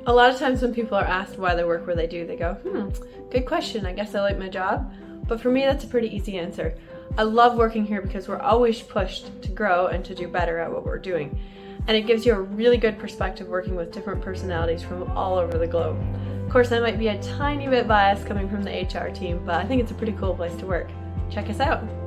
A lot of times when people are asked why they work where they do, they go, good question, I guess I like my job. But for me, that's a pretty easy answer. I love working here because we're always pushed to grow and to do better at what we're doing. And it gives you a really good perspective working with different personalities from all over the globe. Of course, I might be a tiny bit biased coming from the HR team, but I think it's a pretty cool place to work. Check us out.